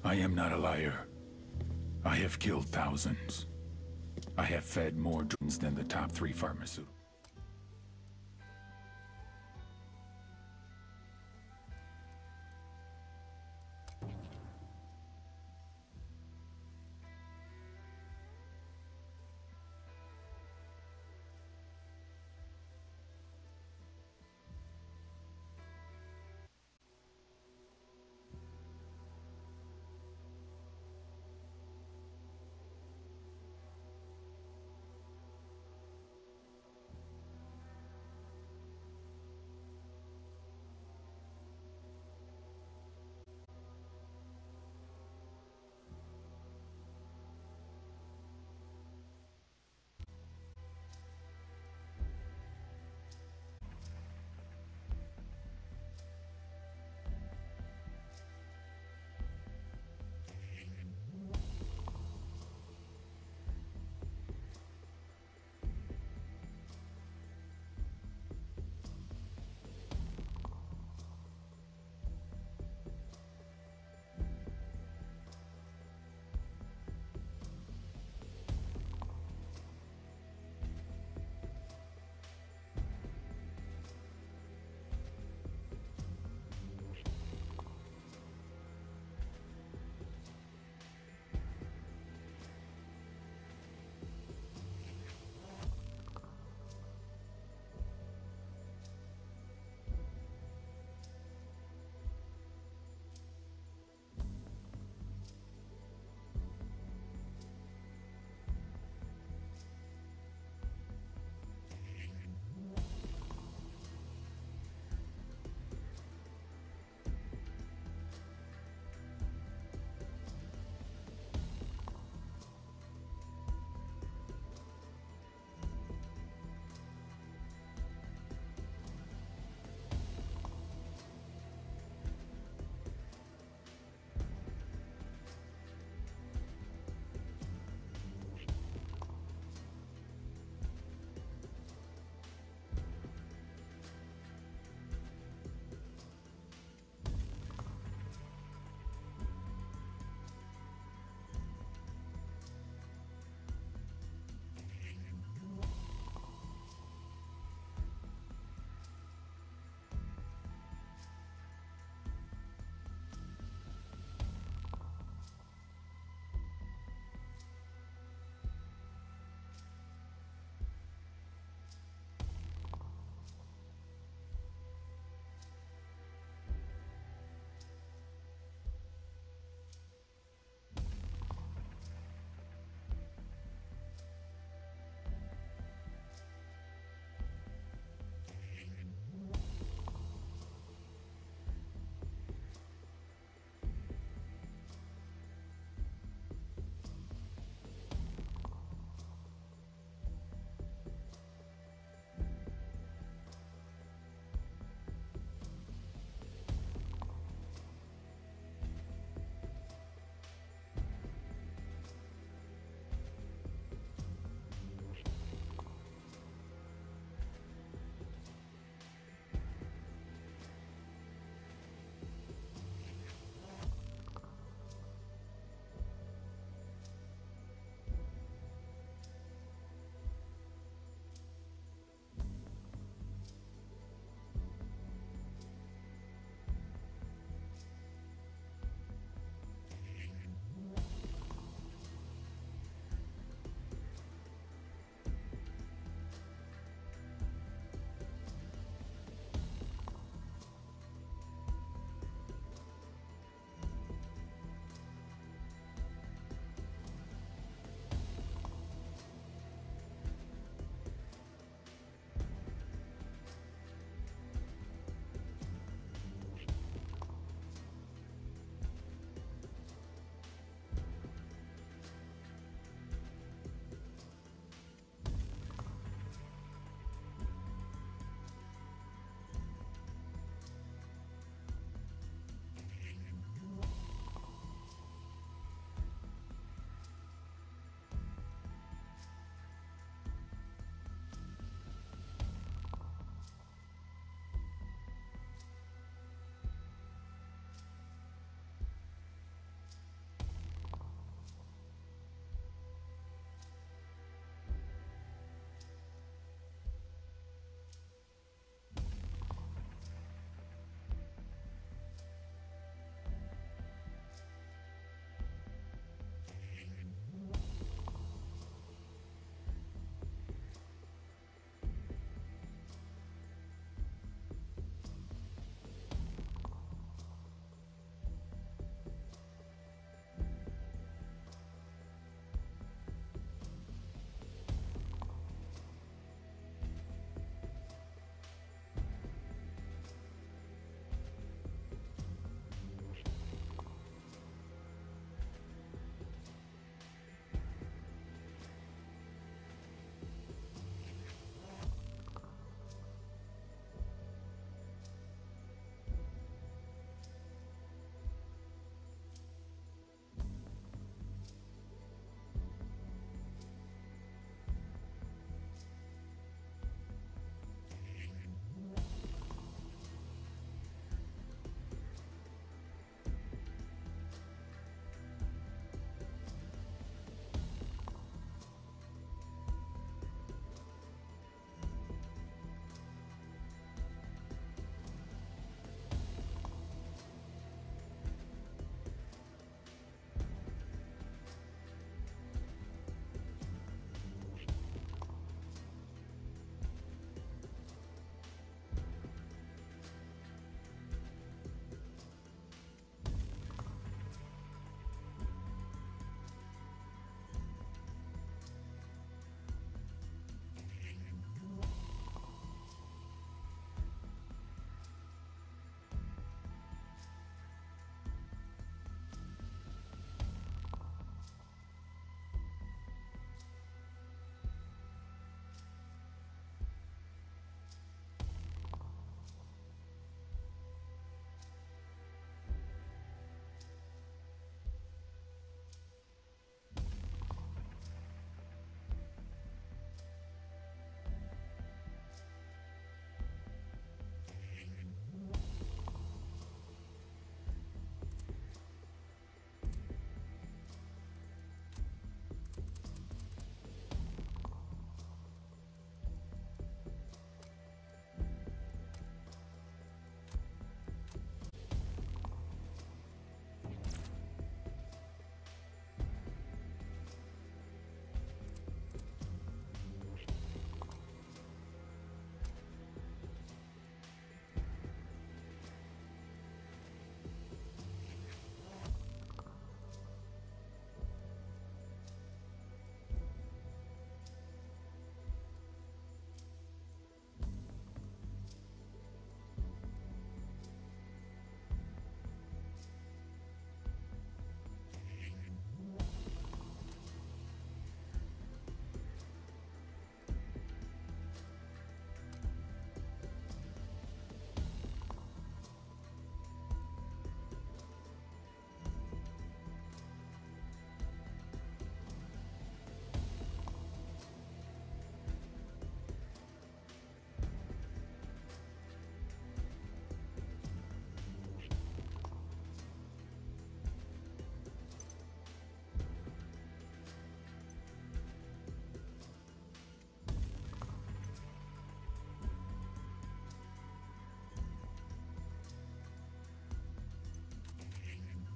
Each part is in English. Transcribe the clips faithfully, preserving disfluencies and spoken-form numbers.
I am not a liar. I have killed thousands. I have fed more drones than the top three pharmaceuticals.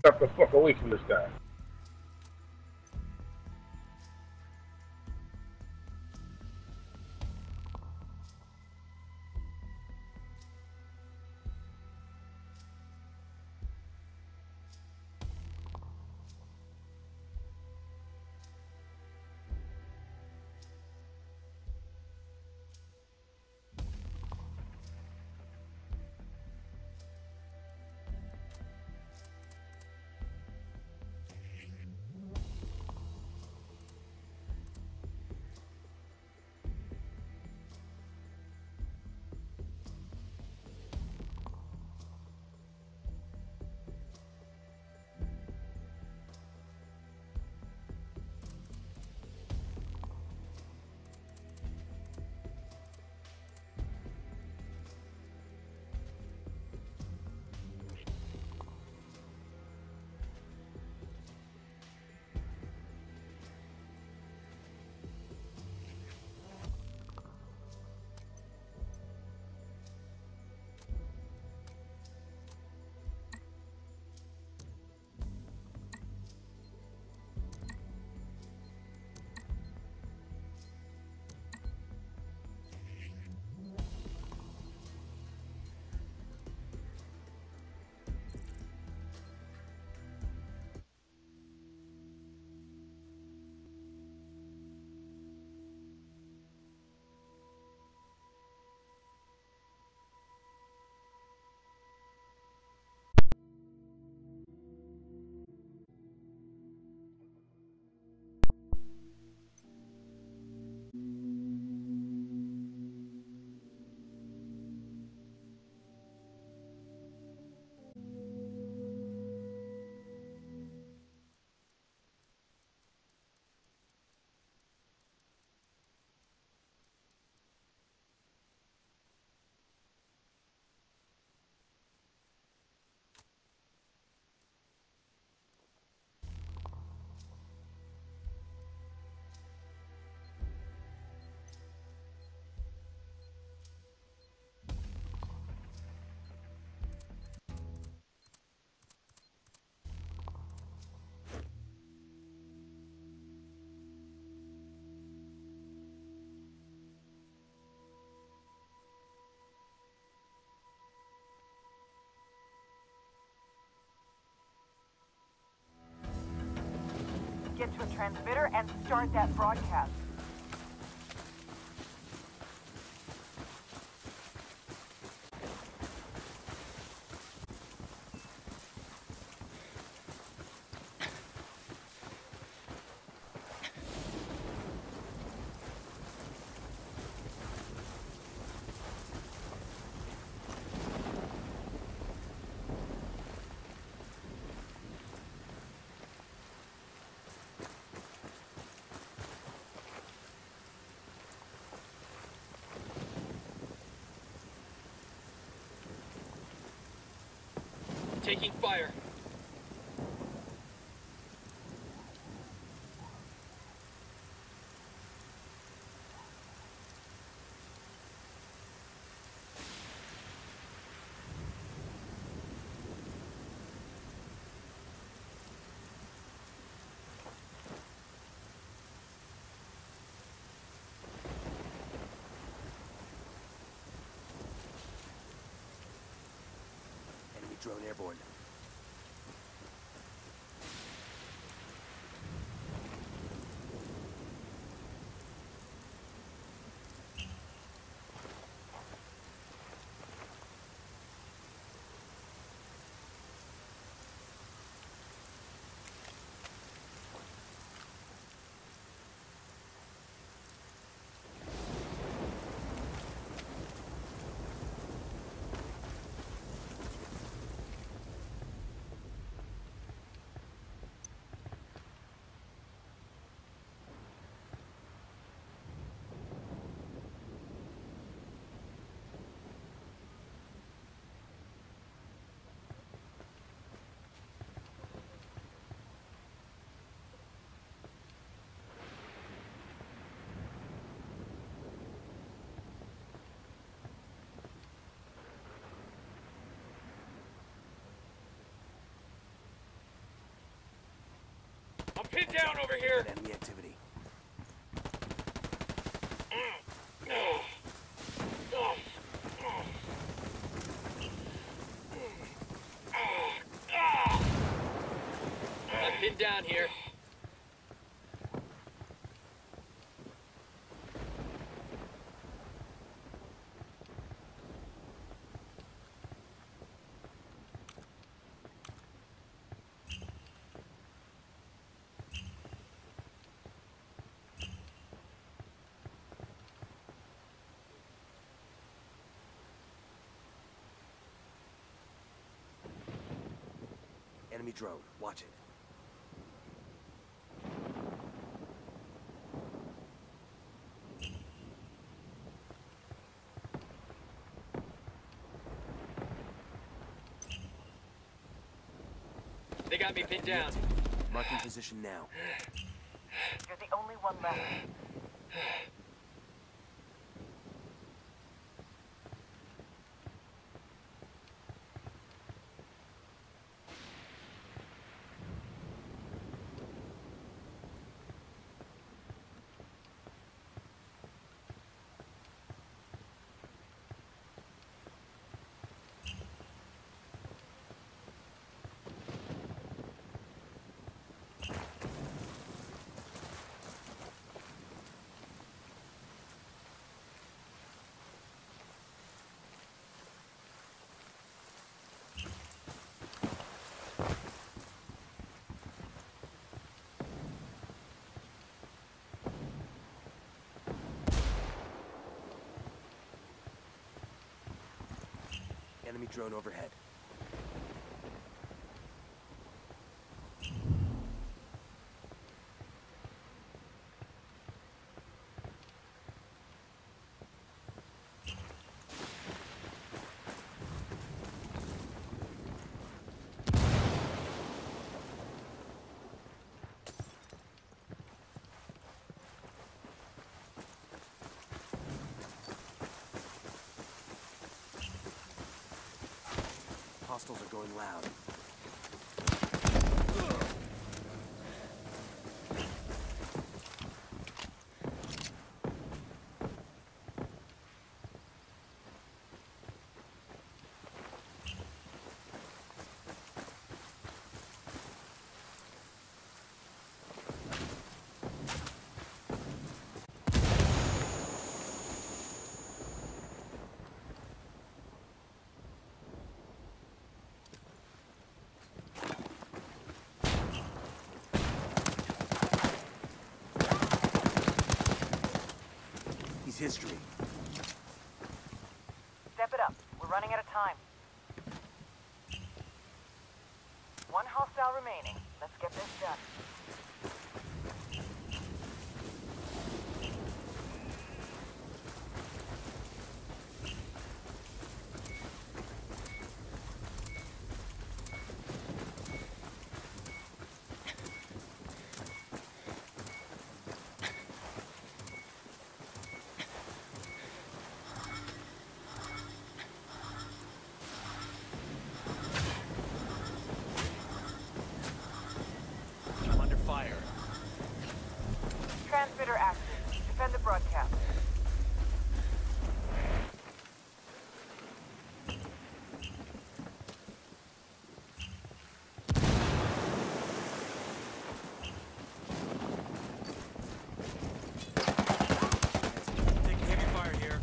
Got the fuck away from this guy. Get to a transmitter and start that broadcast. Taking fire. Enemy drone airborne. Pinned down over here. Enemy activity. I'm pinned down here. Enemy drone. Watch it. They got me pinned down. Marking position now. You're the only one left. Enemy drone overhead. Hostiles are going loud. He's history. Step it up. We're running out of time. One hostile remaining. Let's get this done. I'm under fire. Transmitter active. Defend the broadcast. Taking heavy fire here.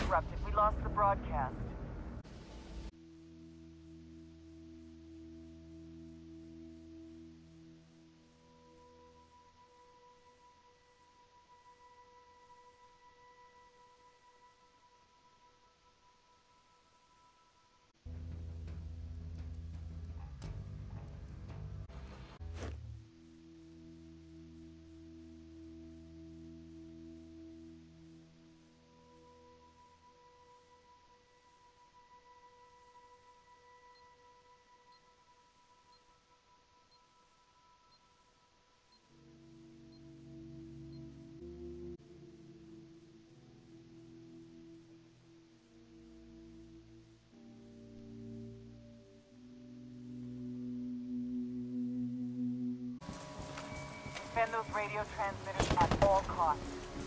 interrupted. We lost the broadcast. Defend those radio transmitters at all costs.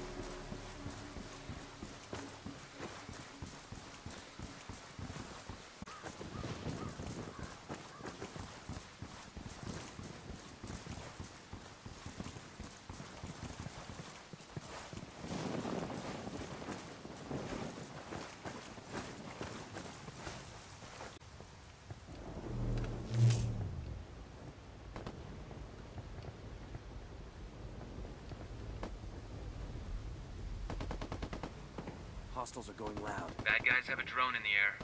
Hostiles are going loud. Bad guys have a drone in the air.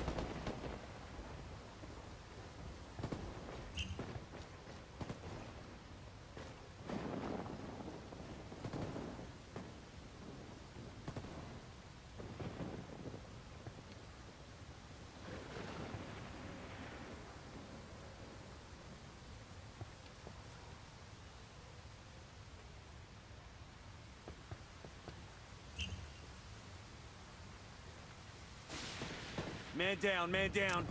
Man down, man down.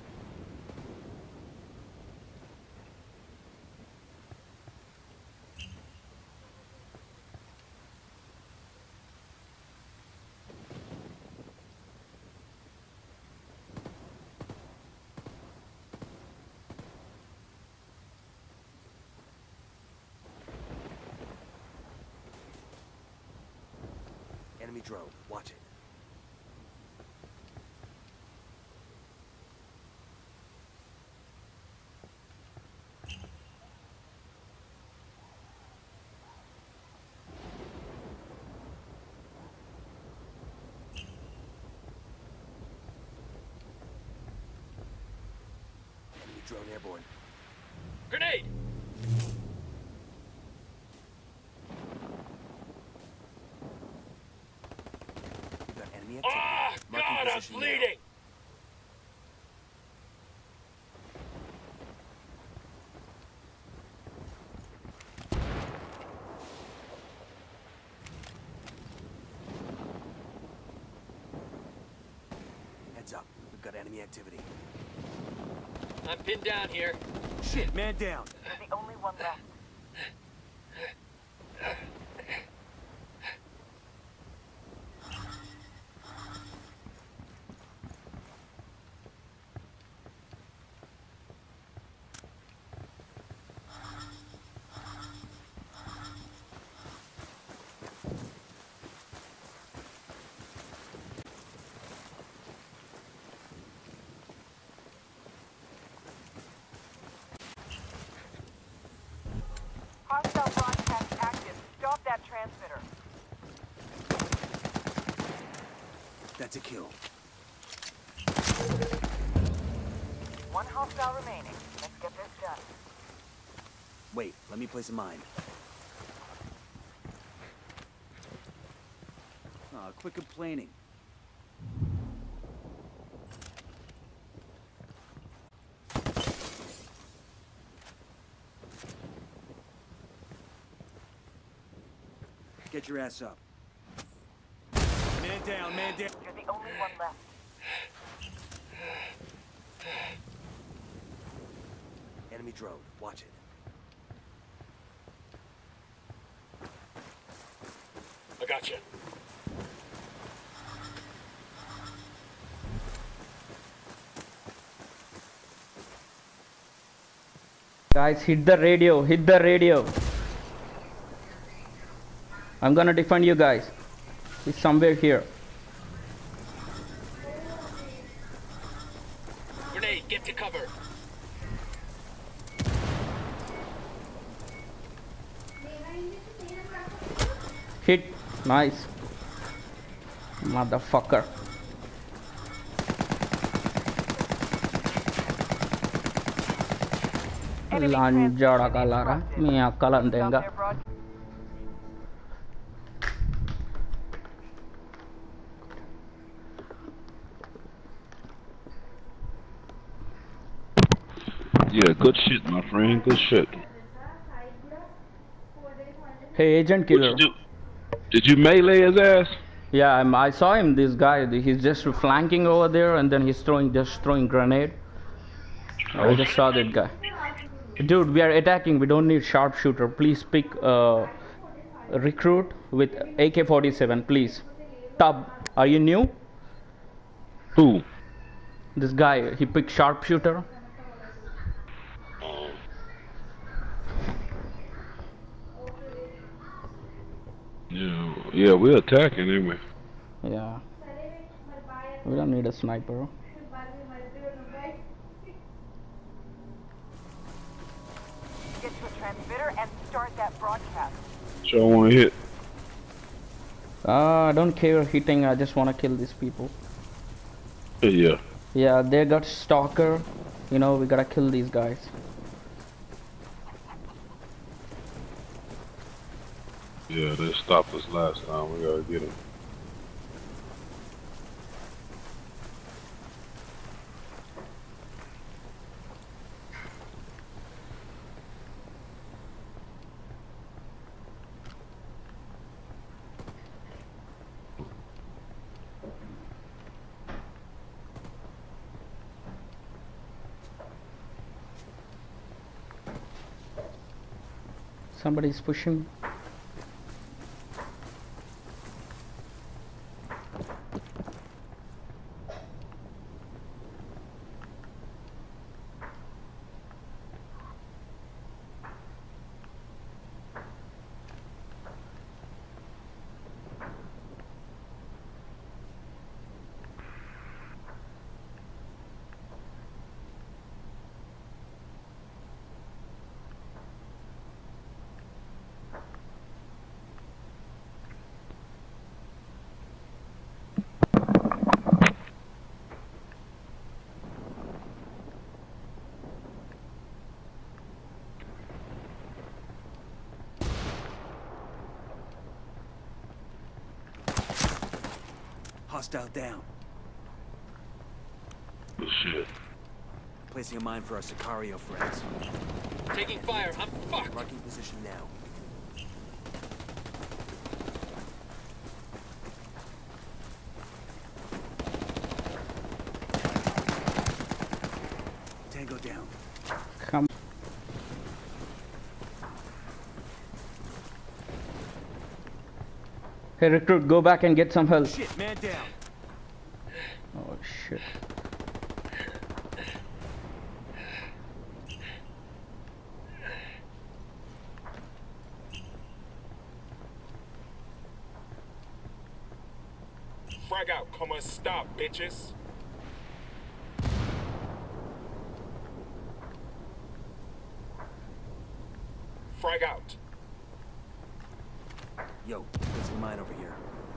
Enemy drone, watch it. Drone airborne. Grenade! We've got enemy activity. Ah, Marking God, I'm position now. bleeding! Heads up. We've got enemy activity. I'm pinned down here. Shit, man down. You're the only one left. Hostile broadcast active. Stop that transmitter. That's a kill. One hostile remaining. Let's get this done. Wait, let me place a mine. Aw, quit complaining. Get your ass up. Man down, man down. You're the only one left. Enemy drone, watch it. I got you. Guys, hit the radio, hit the radio. I'm gonna defend you guys. He's somewhere here. cover. Hit. Nice. Motherfucker. Enemy Lanjada transmission kalara. interrupted. Mi akalan Stop denga. their broad- Yeah, good shit, my friend. Good shit. Hey, Agent What you Killer. do? Did you melee his ass? Yeah, I'm, I saw him. This guy. He's just flanking over there, and then he's throwing, just throwing grenade. I just saw that guy. Dude, we are attacking. We don't need sharpshooter. Please pick uh, recruit with A K forty-seven, please. Tub, are you new? Who? This guy, he picked sharpshooter. Yeah, yeah, we're attacking, ain't we? Yeah. We don't need a sniper. Get to a transmitter and start that broadcast. Sure want to hit. Uh, I don't care hitting. I just want to kill these people. Yeah. Yeah, they got stalker. You know, we gotta kill these guys. Yeah, they stopped us last time. We gotta get them. Somebody's pushing. Hostile down. Good shit. Placing a mine for our Sicario friends. Taking fire. I'm fucked. Marking position now. Tango down. Come. Hey, recruit, go back and get some help. Shit, man down. Oh shit. Frag out, come on, stop, bitches. Frag out. Yo, placing a mine over here.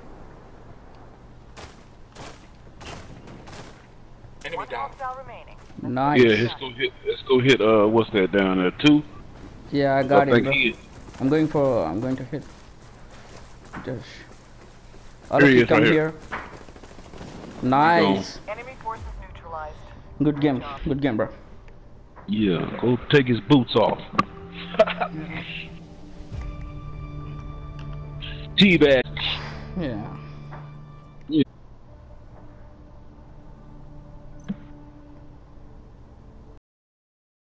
Enemy One down. hostile remaining. Nice. Yeah, let's go hit. Let's go hit. Uh, what's that down there? Two. Yeah, I got I it, think bro. he- I'm going for. I'm going to hit. Just. All Here of he you is, come right here. here. Nice. Enemy forces neutralized. Good game. Good game, bro. Yeah, go take his boots off. Teabag. Yeah.